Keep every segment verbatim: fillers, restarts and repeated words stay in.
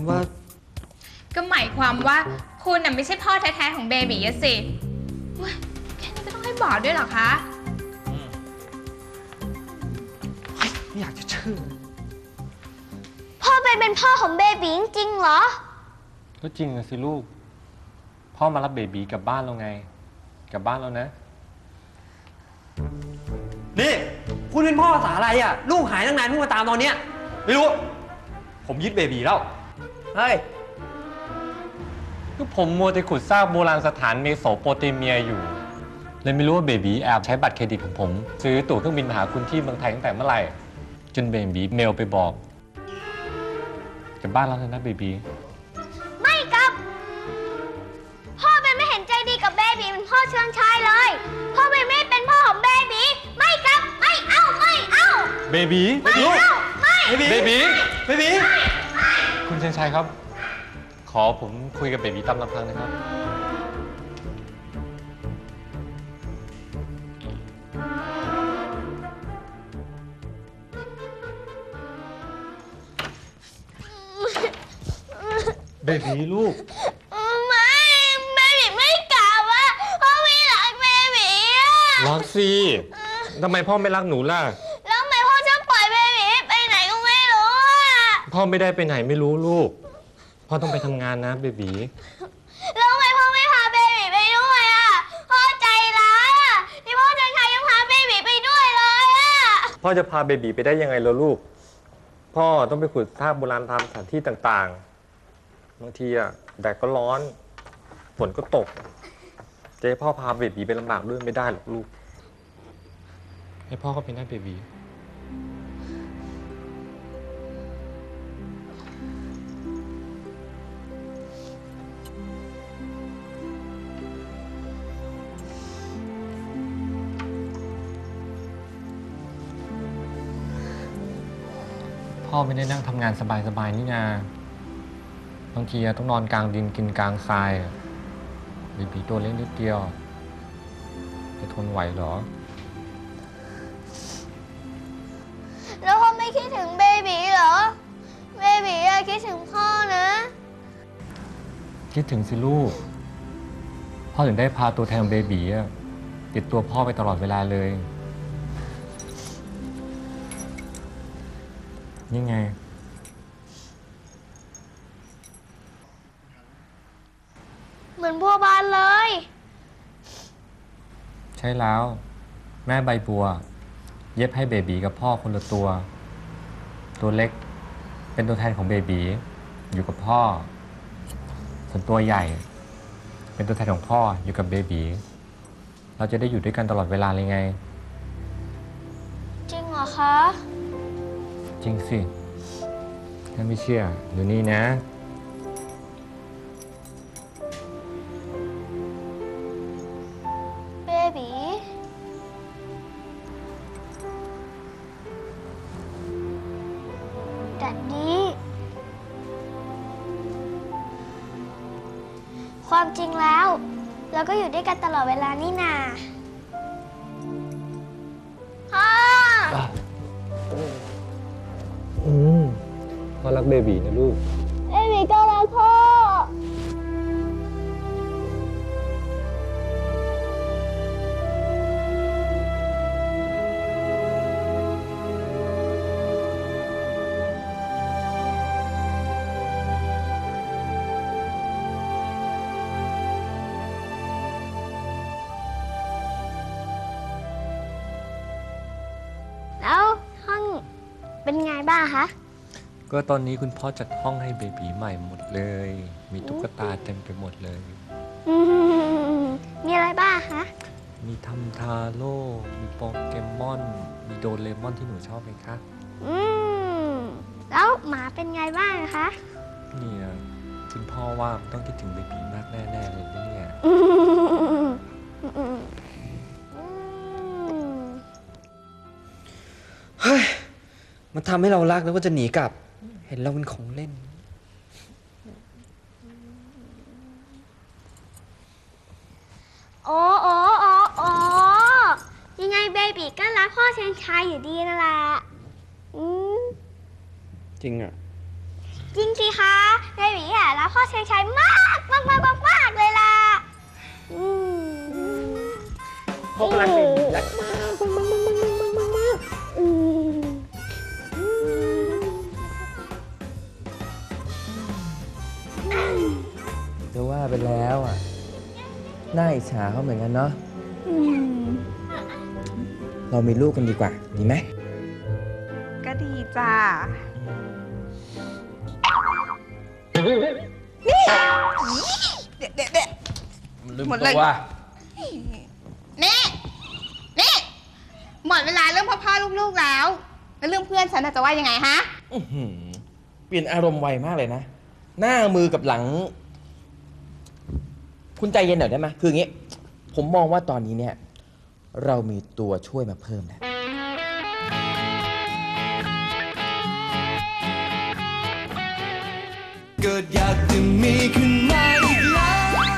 ว่าก็หมายความว่าคุณน่ะไม่ใช่พ่อแท้ๆของเบบีอะสิแค่นี้ก็ต้องให้บอกด้วยเหรอคะไม่อยากจะเชื่อพ่อไปเป็นพ่อของเบบีจริงๆเหรอก็จริงนะสิลูกพ่อมารับเบบีกลับบ้านแล้วไงกลับบ้านแล้วนะนี่คุณเป็นพ่อภาษาอะไรอ่ะลูกหายตั้งนานเพิ่งมาตามตอนเนี้ยไม่รู้ผมยึดเบบีแล้วเฮ้ยก็ผมมัวแต่ขุดซากโบราณสถานเมโสโปเตเมียอยู่เลยไม่รู้ว่าเบบีแอบใช้บัตรเครดิตของผมซื้อตั๋วเครื่องบินมาหาคุณที่เมืองไทยตั้งแต่เมื่อไหร่จนเบบีเมลไปบอกกลับบ้านแล้วนะเบบีไม่กลับพ่อเป็นไม่เห็นใจดีกับเบบีเป็นพ่อเชิญชายเลยพ่อเป็นไม่เป็นพ่อของเบบีไม่กลับไม่เอาไม่เอาเบบีไม่เอาไม่เบบีเบบีเบบีคุณเชนชัยครับขอผมคุยกับเบบีตามลำพังนะครับเบบีลูกไม่เบบีไม่กลับอ่ะพ่อไม่รักเบบีอ่ะรักสิทำไมพ่อไม่รักหนูล่ะแล้วทำไมพ่อชอบปล่อยเบบีไปไหนก็ไม่รู้อ่ะพ่อไม่ได้ไปไหนไม่รู้ลูกพ่อต้องไปทำงานนะเบบีแล้วทำไมพ่อไม่พาเบบีไปด้วยอ่ะพ่อใจร้ายอ่ะที่พ่อเชิญชายยังพาเบบีไปด้วยเลยอ่ะพ่อจะพาเบบีไปได้ยังไงล่ะลูกพ่อต้องไปขุดซากโบราณตามสถานที่ต่างๆบางทีอ่ะแดดก็ร้อนฝนก็ตกจะให้พ่อพาเบบีไปลำบากด้วยไม่ได้หรอกลูกให้พ่อก็เป็นหน้าเบบีพ่อไม่ได้นั่งทำงานสบายๆนี่นาบางทีต้องนอนกลางดินกินกลางทรายเบบีตัวเล็กนิดเดียวจะทนไหวเหรอแล้วพ่อไม่คิดถึงเบบีเหรอเบบีอะคิดถึงพ่อนะคิดถึงสิลูกพ่อถึงได้พาตัวแทนเบบีติดตัวพ่อไปตลอดเวลาเลยนี่ไงเหมือนบัวบานเลยใช่แล้วแม่ใบบัวเย็บให้เบบีกับพ่อคนละตัวตัวเล็กเป็นตัวแทนของเบบีอยู่กับพ่อส่วนตัวใหญ่เป็นตัวแทนของพ่ออยู่กับเบบีเราจะได้อยู่ด้วยกันตลอดเวลาเลยไงจริงเหรอคะจริงสิถ้าไม่เชื่อดูนี่นะเบบีดัดดี้ความจริงแล้วเราก็อยู่ด้วยกันตลอดเวลานี่นาพ่ออืมพ่อรักเบบีนะลูกเบบีก็รักพ่อแล้วห้องเป็นไงบ้างคะก็ตอนนี้คุณพ่อจัดห้องให้เบบีใหม่หมดเลยมีตุ๊กตาเต็มไปหมดเลยมีอะไรบ้างคะมีทัมทาโร่มีโปเกมอนมีโดเรมอนที่หนูชอบไหมคะอืมแล้วหมาเป็นไงบ้างคะเนี่ยคุณพ่อว่าต้องคิดถึงเบบีมากแน่ๆเลยเนี่ยเฮ้ยมันทำให้เรารักแล้วก็จะหนีกลับเห็นเราเป็นของเล่นอ๋ออ๋ออ๋ออ๋อยังไงเบบีก็รักพ่อเชนชัยอยู่ดีนั่นแหละอืมจริงอ่ะจริงสิคะเบบีอะรักพ่อเชิงชัยมากมากมากมากมากเลยล่ะอืมพ่อก็รักเบบีรักมากอืมจะว่าไปแล้วอ่ะน่าอิจฉาเขาเหมือนกันเนาะอืมเรามีลูกกันดีกว่าดีไหมก็ดีจ้า เด็ดเด็ดเด็ดลืมหมดเลยตัวนี่นี่หมดเวลาเรื่องพ่อพ่อลูกๆแล้ว แล้วเรื่องเพื่อนฉันน่ะจะว่ายังไงฮะอื้อหือเปลี่ยนอารมณ์ไวมากเลยนะ หน้ามือกับหลัง คุณใจเย็นหน่อยได้ไหมคืออย่างงี้ ผมมองว่าตอนนี้เนี่ย เรามีตัวช่วยมาเพิ่มแล้วเกิดอยากจะมีขึ้นมาอีกแล้ว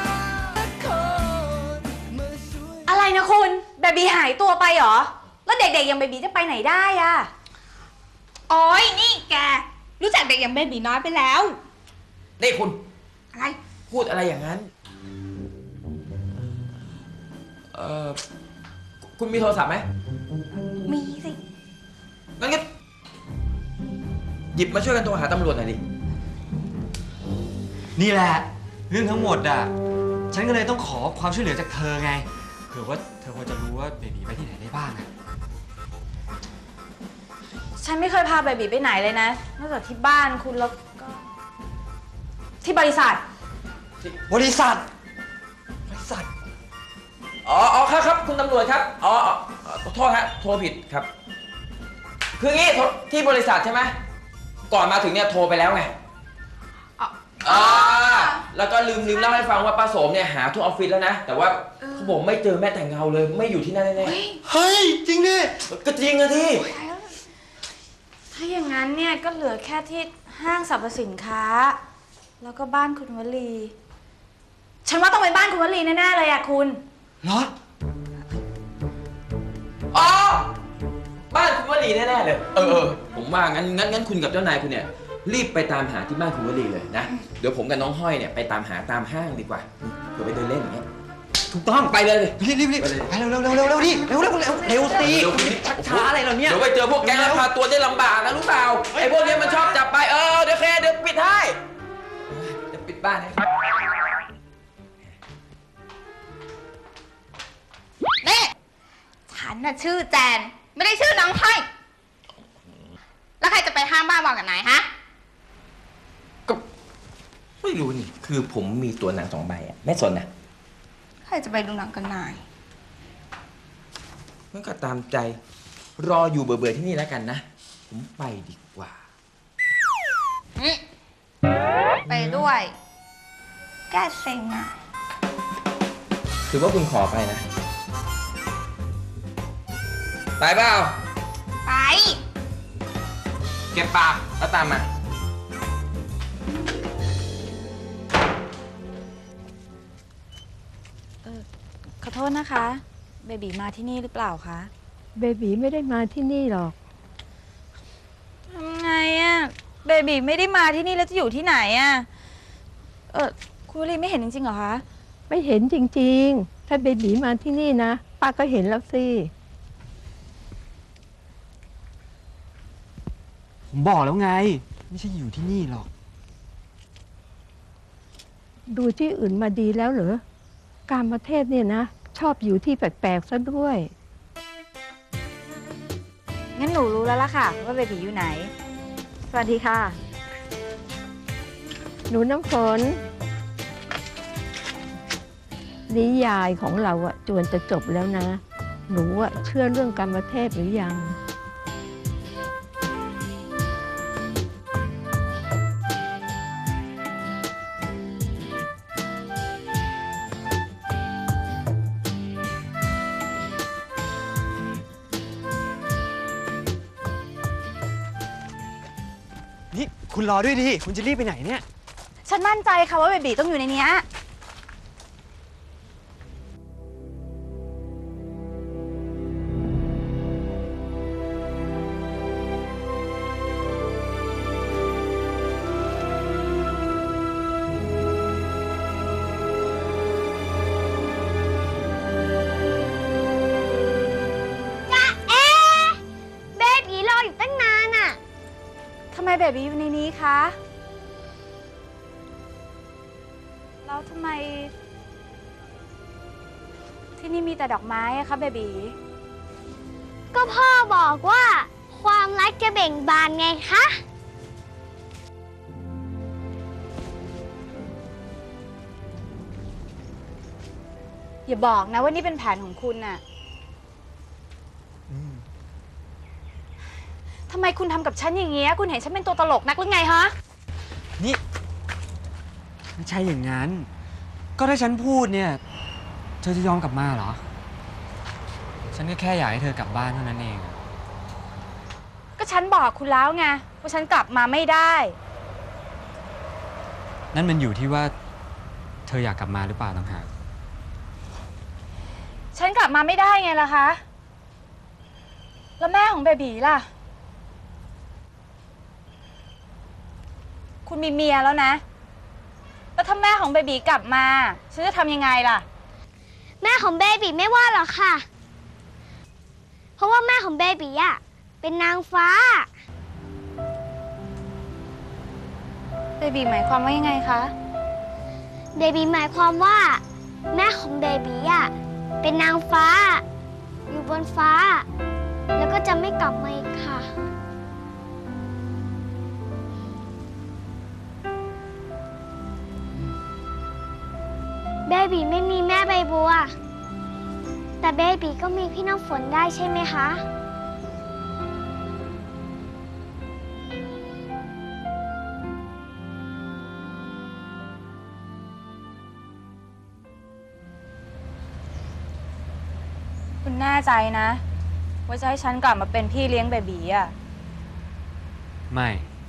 อะไรนะคุณเบบีหายตัวไปเหรอ แล้วเด็กๆอย่างเบบีจะไปไหนได้อะโอ้ยนี่แก รู้จักเด็กอย่างเบบีน้อยไปแล้วนี่คุณอะไรพูดอะไรอย่างนั้น เอ่อ คุณมีโทรศัพท์ไหมมีสิงั้นก็หยิบมาช่วยกันโทรหาตำรวจหน่อยดินี่แหละ เรื่องทั้งหมดอ่ะ ฉันก็เลยต้องขอความช่วยเหลือจากเธอไง เผื่อว่าเธอพอจะรู้ว่าเบบีไปที่ไหนได้บ้างอะฉันไม่เคยพาเบบีไปไหนเลยนะ นอกจากที่บ้านคุณแล้วก็ ที่บริษัทบริษัท บริษัทอ๋ออ๋อครับครับคุณตำรวจครับ อ๋ออ๋อขอโทษฮะ โทรผิดครับ คืองี้โทรที่บริษัทใช่ไหม ก่อนมาถึงเนี่ยโทรไปแล้วไงอ๋ออ่าแล้วก็ลืมลืมเล่าให้ฟังว่าป้าโสมเนี่ยหาทั่วออฟฟิศแล้วนะ แต่ว่าเขาบอกไม่เจอแม้แต่เงาเลย ไม่อยู่ที่นั่นแน่เฮ้ย จริงดิๆก็จริงอะที่ถ้าอย่างนั้นเนี่ยก็เหลือแค่ที่ห้างสรรพสินค้า แล้วก็บ้านคุณวลี ฉันว่าต้องเป็นบ้านคุณวลีแน่ๆเลยอะคุณเหรออ๋อ บ้านคุณวลีแน่ๆเลย เออเออผมว่างั้นงั้นงั้นคุณกับเจ้านายคุณเนี่ย รีบไปตามหาที่บ้านคุณวลีเลยนะ เดี๋ยวผมกับน้องห้อยเนี่ยไปตามหาตามห้างดีกว่าเผื่อไปเดินเล่นอย่างเงี้ยถูกต้องไปเลยรีบรีบรีบไปเลยไปเร็วเร็วเร็วเร็วเร็วดิเร็วเร็วเร็วเร็วสิเร็วคุณชักช้าอะไรเหรอเนี่ยเดี๋ยวไปเจอพวกแก๊งลักพาตัวได้ลำบากนะรู้เปล่า ไอ้พวกเนี้ยมันชอบจับไป เออเดี๋ยวแค่เดี๋ยวปิดให้เดี๋ยวปิดบ้านให้นี่ฉันน่ะชื่อแจน ไม่ได้ชื่อน้องห้อย แล้วใครจะไปห้ามบ้าบอกกับนายฮะก็ไม่รู้นี่ คือผมมีตัวหนังสองใบอะไม่สนนะใครจะไปดูหนังกับนายมันก็ตามใจ รออยู่เบื่อๆที่นี่แล้วกันนะ ผมไปดีกว่าอืมไปด้วย แก้เซ็งอ่ะถือว่าคุณขอไปนะ ไปเปล่าไปเก็บปากแล้วตามมาขอโทษนะคะ เบบีมาที่นี่หรือเปล่าคะเบบีไม่ได้มาที่นี่หรอกทำไงอะเบบีไม่ได้มาที่นี่แล้วจะอยู่ที่ไหนอะเออคุณวลีไม่เห็นจริงๆเหรอคะไม่เห็นจริงๆ ถ้าเบบีมาที่นี่นะป้าก็เห็นแล้วสิผมบอกแล้วไง ไม่ใช่อยู่ที่นี่หรอกดูที่อื่นมาดีแล้วเหรอ การประเทศเนี่ยนะ ชอบอยู่ที่แปลกๆซะด้วยงั้นหนูรู้แล้วล่ะค่ะ ว่าเบบีอยู่ไหน สวัสดีค่ะหนูน้ำฝนนิยายของเราอะจวนจะจบแล้วนะ หนูอะเชื่อเรื่องการประเทศหรือยังนี่คุณรอด้วยดิ คุณจะรีบไปไหนเนี่ยฉันมั่นใจค่ะว่าเบบีต้องอยู่ในเนี้ยเบบีอยู่ในนี้คะ แล้วทำไม ที่นี่มีแต่ดอกไม้อะคะเบบีก็พ่อบอกว่าความรักจะเบ่งบานไงคะอย่าบอกนะว่านี่เป็นแผนของคุณน่ะทำไมคุณทำกับฉันอย่างเงี้ย คุณเห็นฉันเป็นตัวตลกนักหรือไงฮะนี่ไม่ใช่อย่างนั้น ก็ถ้าฉันพูดเนี่ย เธอจะยอมกลับมาเหรอ ฉันก็แค่อยากให้เธอกลับบ้านเท่านั้นเองก็ฉันบอกคุณแล้วไงว่าฉันกลับมาไม่ได้นั่นมันอยู่ที่ว่า เธออยากกลับมาหรือเปล่าต่างหากฉันกลับมาไม่ได้ไงล่ะคะ แล้วแม่ของเบบีล่ะ คุณมีเมียแล้วนะ แล้วถ้าแม่ของเบบีกลับมา ฉันจะทำยังไงล่ะแม่ของเบบีไม่ว่าหรอกค่ะ เพราะว่าแม่ของเบบีอะเป็นนางฟ้าเบบีหมายความว่ายังไงคะเบบีหมายความว่า แม่ของเบบีอะเป็นนางฟ้า อยู่บนฟ้า แล้วก็จะไม่กลับมาอีกค่ะ เบบีไม่มีแม่ใบบัว แต่เบบีก็มีพี่น้ำฝนได้ใช่ไหมคะคุณแน่ใจนะ ว่าจะให้ฉันกลับมาเป็นพี่เลี้ยงเบบีอ่ะไม่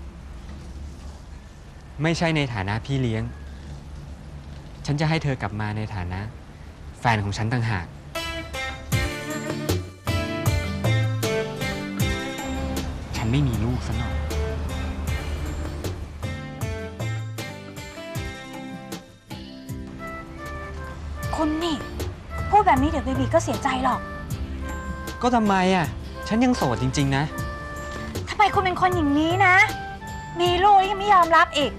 ไม่ใช่ในฐานะพี่เลี้ยง ฉันจะให้เธอกลับมาในฐานะ แฟนของฉันต่างหาก ฉันไม่มีลูกซะหน่อยคุณนี่ พูดแบบนี้เดี๋ยวเบบีก็เสียใจหรอกก็ทำไมอ่ะ ฉันยังโสดจริงๆนะทำไมคุณเป็นคนอย่างนี้นะ มีลูกแล้วยังไม่ยอมรับอีก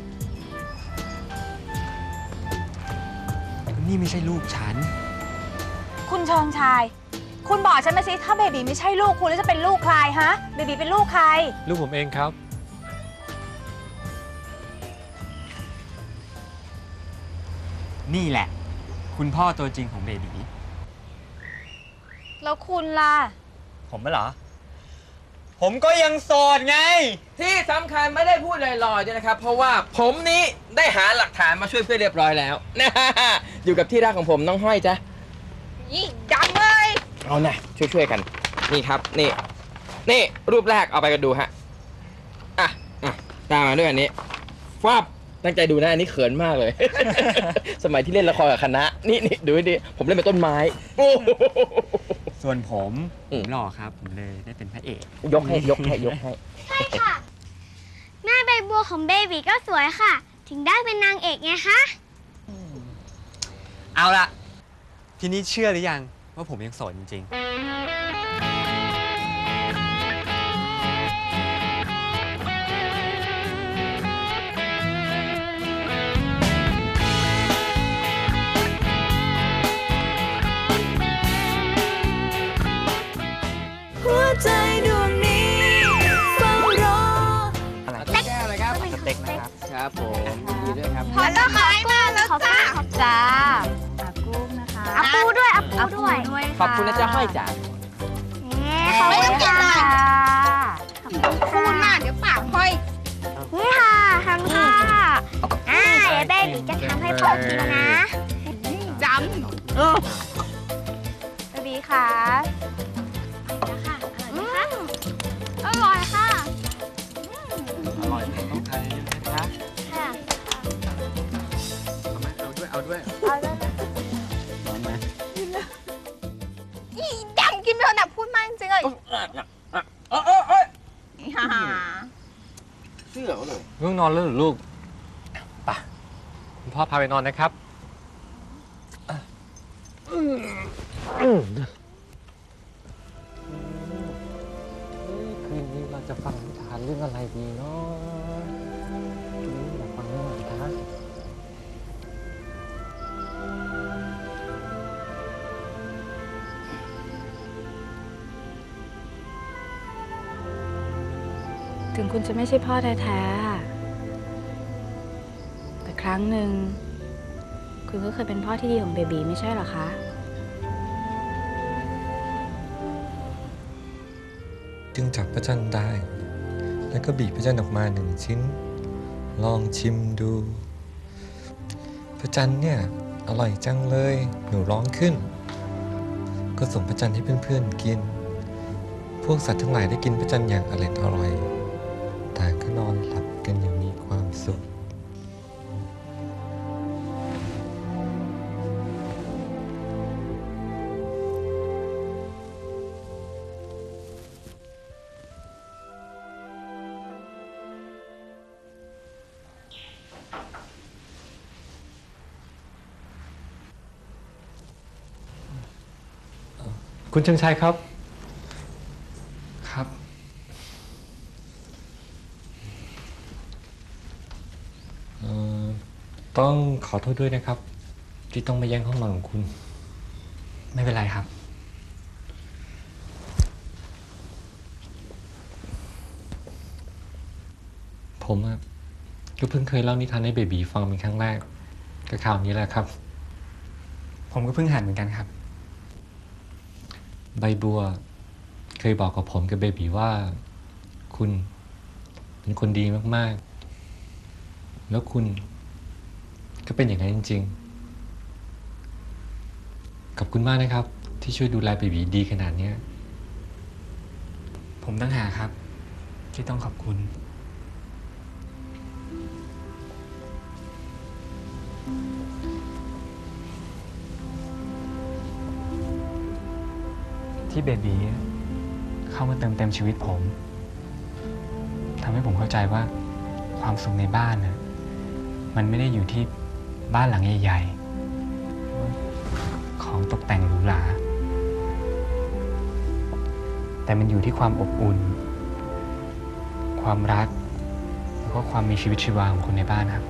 นี่ไม่ใช่ลูกฉันคุณเชิงชาย คุณบอกฉันมาสิถ้าเบบีไม่ใช่ลูกคุณแล้วจะเป็นลูกใครฮะ เบบีเป็นลูกใครลูกผมเองครับนี่แหละ คุณพ่อตัวจริงของเบบีแล้วคุณล่ะผมไม่เหรอ ผมก็ยังโสดไงที่สำคัญไม่ได้พูดลอยๆด้วยนะครับ เพราะว่าผมนี้ได้หาหลักฐานมาช่วยเพื่อนเรียบร้อยแล้วนะอยู่กับที่รักของผมน้องห้อยจ้ะยิ่งดังเลยเอานะช่วยๆกัน นี่ครับ นี่ นี่รูปแรกเอาไปกันดูฮะ อ่ะอ่ะตามมาด้วยอันนี้ฟาบตั้งใจดูนะอันนี้เขินมากเลย สมัยที่เล่นละครกับคณะ นี่นี่ดูดิผมเล่นเป็นต้นไม้โอ้โหส่วนผมอืผม มหล่อครับ ผมเลยได้เป็นพระเอกยกให้ยกให้ยกให้ใช่ค่ะ แม่ใบบัวของเบบีก็สวยค่ะ ถึงได้เป็นนางเอกไงคะเอาละทีนี้เชื่อหรือยังว่าผมยังโสดจริงๆหัวใจดวงนี้เฝ้ารออะไรแก้วเลยครับสเต็กนะครับ ครับผมยินดีด้วยครับพอต้องขอกุ้งขอกุ้งขอจ้าอากุ้งนะคะเอาปูด้วยเอาปูอาปูด้วยด้วยขอบคุณนะจ๊ะห้อยจ๋านี่ขอบคุณค่ะ ขอบคุณพูดค่ะมากเดี๋ยวปากห้อยนี่ค่ะทำค่ะอ่าเดี๋ยวเบบีจะทำให้พ่อกินนะดเบบีค่ะอืมอร่อยค่ะอร่อยต้องทานเยอะๆนะคะค่ะเอาไหมเอาด้วย เอาด้วยเอาเลยนะร้อนไหมำอีดำกินไปเถอะนะพูดมากจริงๆเลยเออเออเออฮ่าฮ่าเสื้อเขาเลยลูกนอนแล้วเหรือลูกไปคุณพ่อพาไปนอนนะครับ คืนนี้เราจะฟังนิทานเรื่องอะไรดีเนาะถึงคุณจะไม่ใช่พ่อแท้ๆ แต่ครั้งหนึ่งคุณก็เคยเป็นพ่อที่ดีของเบบีไม่ใช่เหรอคะจึงจับพระจันทร์ได้ แล้วก็บีบพระจันทร์ออกมาหนึ่งชิ้น ลองชิมดู พระจันทร์เนี่ย อร่อยจังเลย หนูร้องขึ้น ก็ส่งพระจันทร์ให้เพื่อนๆกิน พวกสัตว์ทั้งหลายได้กินพระจันทร์อย่างอร่อยอร่อยต่างก็นอนหลับกันอย่างมีความสุขคุณเชิงชัยครับครับเอ่อ ต้องขอโทษด้วยนะครับ ที่ต้องมาแย่งห้องนอนของคุณไม่เป็นไรครับผมอะก็เพิ่งเคยเล่านิทานให้เบบีฟังเป็นครั้งแรก ก็คราวนี้แหละครับผมก็เพิ่งหัดเหมือนกันครับใบบัวเคยบอกกับผมกับเบบีว่า คุณเป็นคนดีมากๆ แล้วคุณก็เป็นอย่างนั้นจริงๆ ขอบคุณมากนะครับ ที่ช่วยดูแลเบบีดีขนาดนี้ผมตั้งหากครับ ที่ต้องขอบคุณ ที่เบบีเข้ามาเติมเต็มชีวิตผมทำให้ผมเข้าใจว่าความสุขในบ้านนะมันไม่ได้อยู่ที่บ้านหลังใหญ่ๆของตกแต่งหรูหราแต่มันอยู่ที่ความอบอุ่น ความรักแล้วก็ความมีชีวิตชีวาของคนในบ้านครับ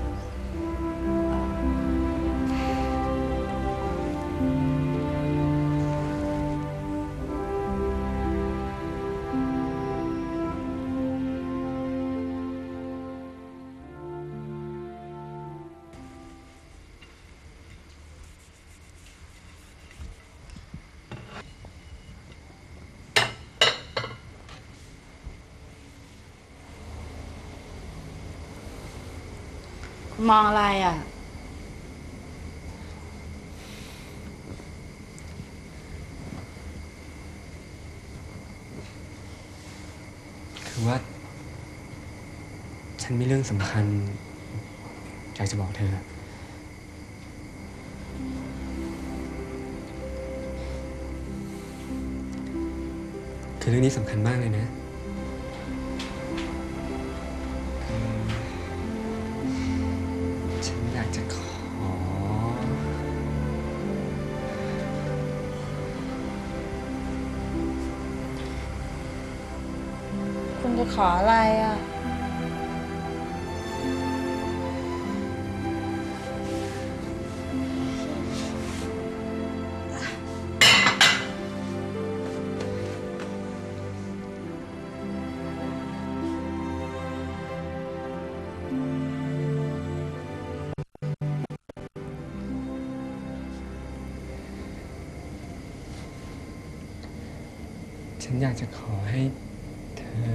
คุณมองอะไรอ่ะคือว่า ฉันมีเรื่องสำคัญอยากจะบอกเธอ คือเรื่องนี้สำคัญมากเลยนะอืมฉันอยากจะขอคุณจะขออะไรอ่ะฉันอยากจะขอให้เธอ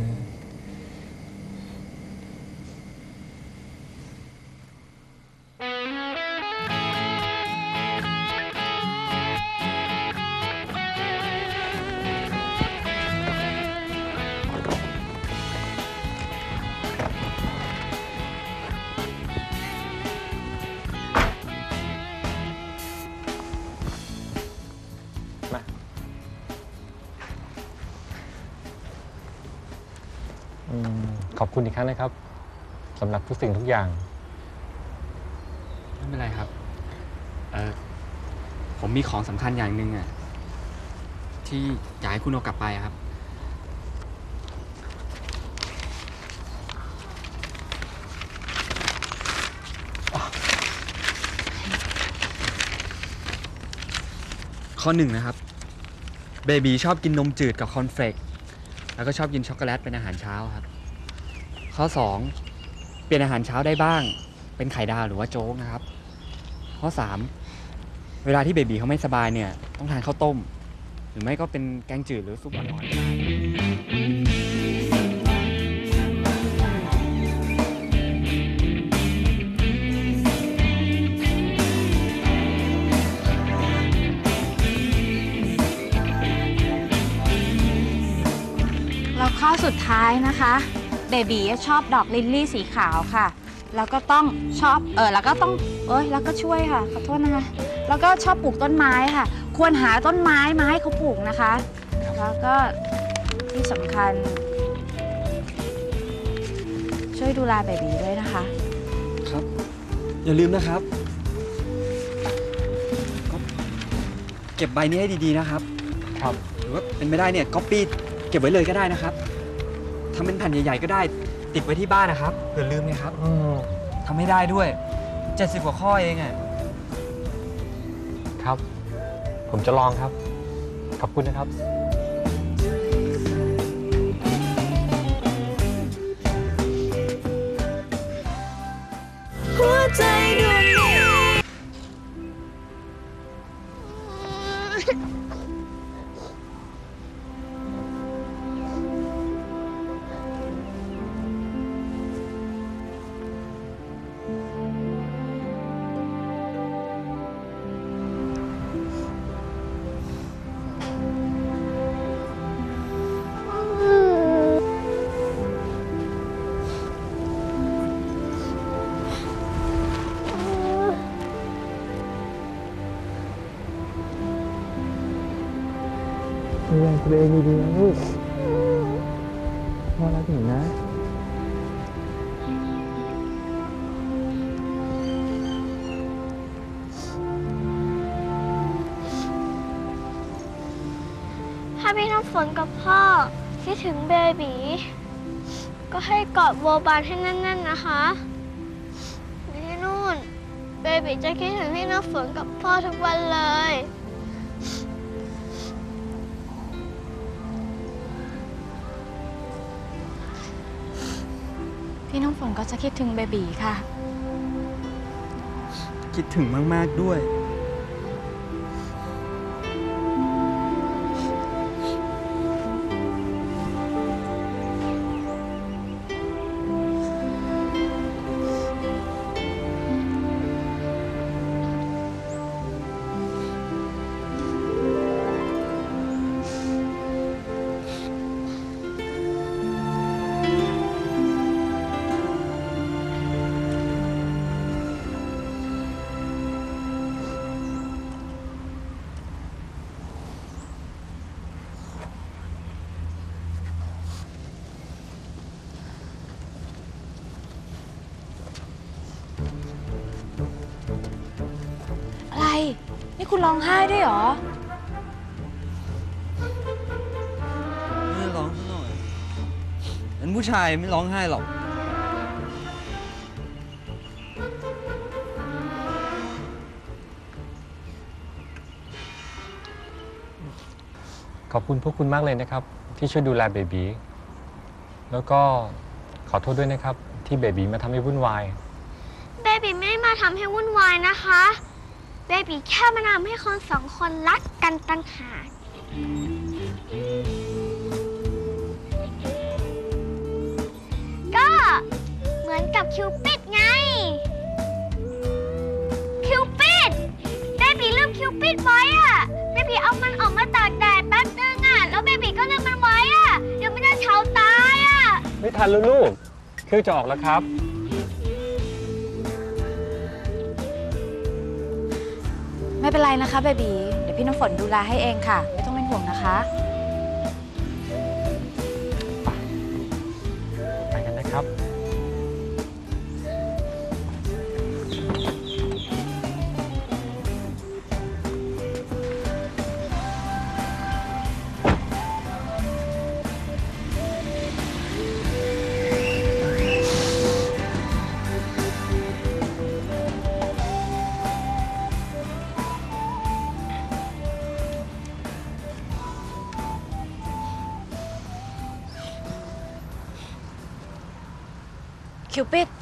อืมขอบคุณอีกครั้งนะครับสำหรับทุกสิ่งทุกอย่างไม่เป็นไรครับ เออผมมีของสำคัญอย่างหนึ่งอ่ะ ที่อยากให้คุณเอากลับไปอะครับคข้อหนึ่งนะครับเบบีชอบกินนมจืดกับคอนเฟลกแล้วก็ชอบกินช็อกโกแลตเป็นอาหารเช้าครับข้อสองเปลี่ยนอาหารเช้าได้บ้างเป็นไข่ดาวหรือว่าโจ๊กนะครับข้อสามเวลาที่เบบีเขาไม่สบายเนี่ยต้องทานข้าวต้มหรือไม่ก็เป็นแกงจืดหรือซุปอ่อนๆแล้วข้อสุดท้ายนะคะเบบีชอบดอกลิลลี่สีขาวค่ะแล้วก็ต้องชอบเออแล้วก็ต้องเอ้ยแล้วก็ช่วยค่ะขอโทษนะคะแล้วก็ชอบปลูกต้นไม้ค่ะควรหาต้นไม้มาให้เขาปลูกนะคะแล้วก็ที่สำคัญช่วยดูแลเบบีด้วยนะคะครับอย่าลืมนะครับก็เก็บใบนี้ให้ดีๆนะครับครับหรือว่าเป็นไม่ได้เนี่ยก๊อปปี้เก็บไว้เลยก็ได้นะครับทำเป็นแผ่นใหญ่ๆก็ได้ติดไว้ที่บ้านนะครับอย่าลืมนะครับทำให้ได้ด้วยเจ็ดสิบกว่าข้อเองอ่ะครับผมจะลองครับขอบคุณนะครับหัวใจดวงนี้ดูแลตัวเองดีๆนะลูกพ่อรักหนูนะถ้าพี่น้ำฝนกับพ่อคิดถึงเบบีก็ให้กอดโบบานให้แน่นๆนะคะที่นู่นเบบีจะคิดถึงพี่น้ำฝนกับพ่อทุกวันเลยพี่น้ำฝนก็จะคิดถึงเบบีค่ะคิดถึงมากๆด้วยอะไร นี่คุณร้องไห้ด้วยเหรอไม่ได้ร้องซะหน่อยเป็นผู้ชายไม่ร้องไห้หรอกขอบคุณพวกคุณมากเลยนะครับ ที่ช่วยดูแลเบบีแล้วก็ขอโทษด้วยนะครับที่เบบีมาทำให้วุ่นวายเบบีไม่ได้มาทำให้วุ่นวายนะคะ เบบีแค่มาทำให้คนสองคนรักกันต่างหากก็เหมือนกับคิวปิดไง คิวปิดเบบีลืมคิวปิดไว้อะเบบีเอามันออกมาตากแดดแป๊บนึงอะแล้วเบบีก็ลืมมันไว้อะเดี๋ยวมันจะเฉาตายอะไม่ทันแล้วลูกเครื่องจะออกแล้วครับไม่เป็นไรนะคะเบบีเดี๋ยวพี่น้ำฝนดูแลให้เองค่ะ ไม่ต้องเป็นห่วงนะคะไปกันนะครับพคิวปิด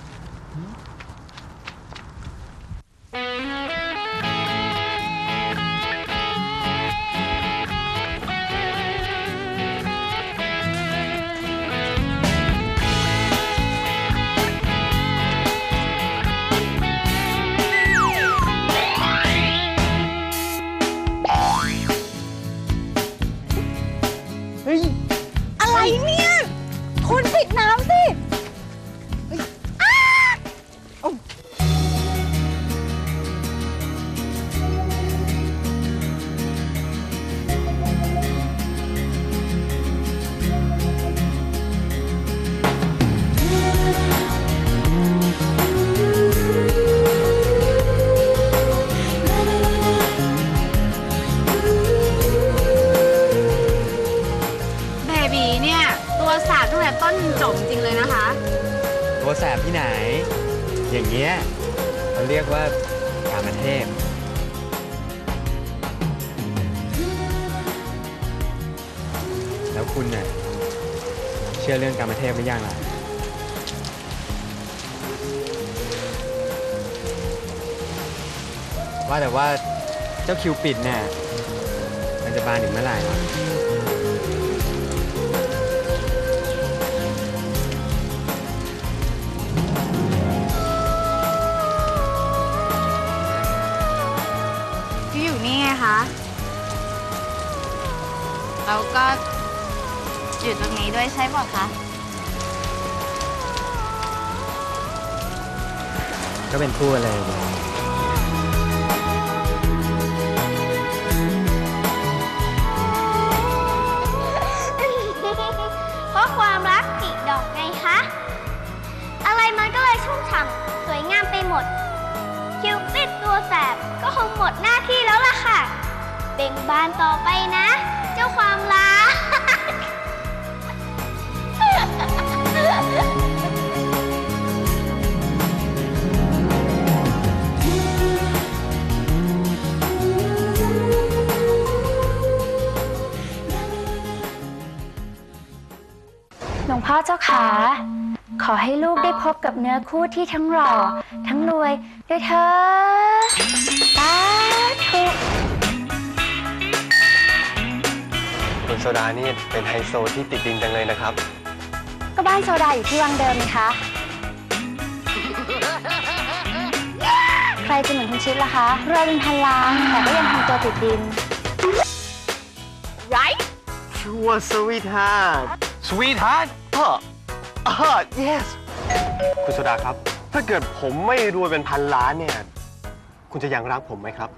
อะไรเนี่ย คุณปิดน้ำสิอ้าโอ้เบบีเนี่ย ตัวสาดตั้งแต่ต้นจบจริงเลยนะคะตัวแสบที่ไหน อย่างเงี้ยเขาเรียกว่ากามเทพแล้วคุณเนี่ยเชื่อเรื่องกามเทพหรือยังล่ะว่าแต่ว่าเจ้าคิวปิดเนี่ยมันจะบานถึงเมื่อไหร่วะที่อยู่นี่ไงคะ แล้วก็อยู่ตรงนี้ด้วยใช่ป่ะคะก็เป็นคู่อะไรเนี่ยเพราะความรักติดดอกไงคะ อะไรมันก็เลยชุ่มฉ่ำสวยงามไปหมด คิวปิดตัวแสบก็คงหมดหน้าที่แล้วล่ะค่ะเบ่งบานต่อไปนะ เจ้าความรักหลวงพ่อเจ้าขาขอให้ลูกได้พบกับเนื้อคู่ที่ทั้งหล่อทั้งรวยด้วยเถิดสาธุคุณโซดานี่เป็นไฮโซที่ติดดินจังเลยนะครับก็บ้านโซดาอยู่ที่วังเดิมนี่คะใครจะเหมือนคุณชิดล่ะคะรวยเป็นพันล้านแต่ก็ยังทำตัวติดดิน right ชัวร์สวีทฮาร์ดสวีทฮาร์ดอ๋ออ๋อ yes คุณโซดาครับ ถ้าเกิดผมไม่รวยเป็นพันล้านเนี่ย คุณจะยังรักผมไหมครับ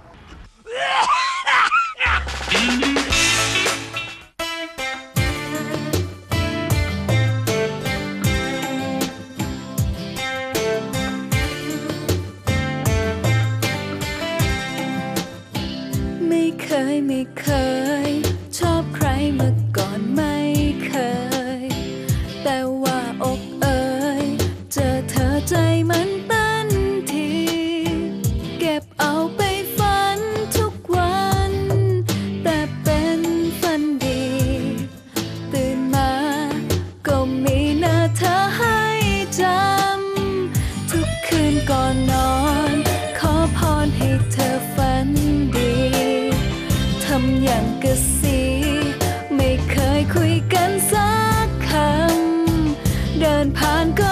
ไม่เคยไม่เคยชอบใครมาก่อนไม่เคยแต่ว่าอกเอ่ยเจอเธอใจมันเต้นทีเก็บเอาไปฝันทุกวันแต่เป็นฝันดีตื่นมาก็มีหน้าเธอให้จำทุกคืนก่อนนอนขอพรให้เธอฝันดีทำอย่างกะสีไม่เคยคุยกันสักคำเดินผ่านก็